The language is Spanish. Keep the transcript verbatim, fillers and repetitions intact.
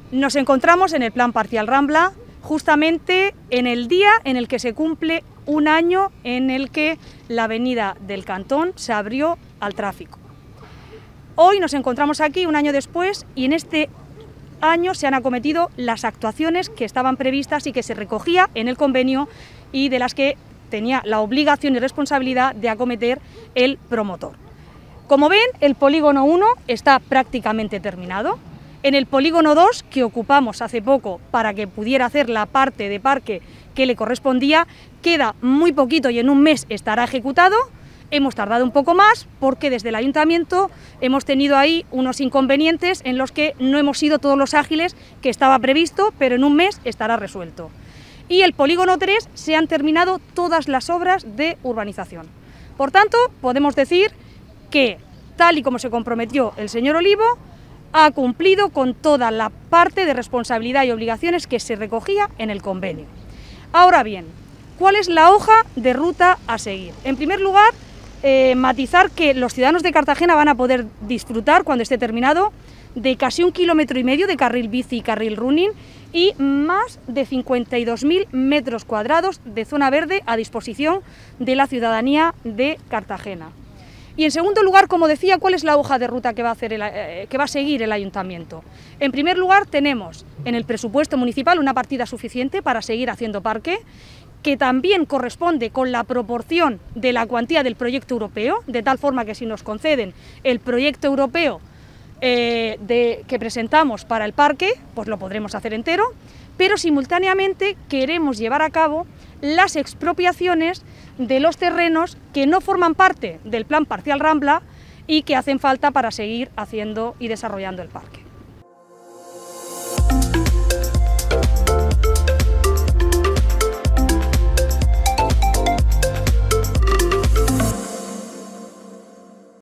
Nos encontramos en el Plan Parcial Rambla, justamente en el día en el que se cumple un año en el que la avenida del Cantón se abrió al tráfico. Hoy nos encontramos aquí un año después y en este año se han acometido las actuaciones que estaban previstas y que se recogía en el convenio y de las que tenía la obligación y responsabilidad de acometer el promotor. Como ven, el polígono uno está prácticamente terminado. En el polígono dos, que ocupamos hace poco para que pudiera hacer la parte de parque que le correspondía, queda muy poquito y en un mes estará ejecutado. Hemos tardado un poco más porque desde el ayuntamiento hemos tenido ahí unos inconvenientes en los que no hemos sido todos los ágiles que estaba previsto, pero en un mes estará resuelto. Y el polígono tres se han terminado todas las obras de urbanización. Por tanto, podemos decir que, tal y como se comprometió el señor Olivo, ha cumplido con toda la parte de responsabilidad y obligaciones que se recogía en el convenio. Ahora bien, ¿cuál es la hoja de ruta a seguir? En primer lugar, eh, matizar que los ciudadanos de Cartagena van a poder disfrutar, cuando esté terminado, de casi un kilómetro y medio de carril bici y carril running y más de cincuenta y dos mil metros cuadrados de zona verde a disposición de la ciudadanía de Cartagena. Y en segundo lugar, como decía, ¿cuál es la hoja de ruta que va a hacer el, eh, que va a seguir el ayuntamiento? En primer lugar, tenemos en el presupuesto municipal una partida suficiente para seguir haciendo parque, que también corresponde con la proporción de la cuantía del proyecto europeo, de tal forma que si nos conceden el proyecto europeo eh, de, que presentamos para el parque, pues lo podremos hacer entero, pero simultáneamente queremos llevar a cabo las expropiaciones de los terrenos que no forman parte del Plan Parcial Rambla y que hacen falta para seguir haciendo y desarrollando el parque.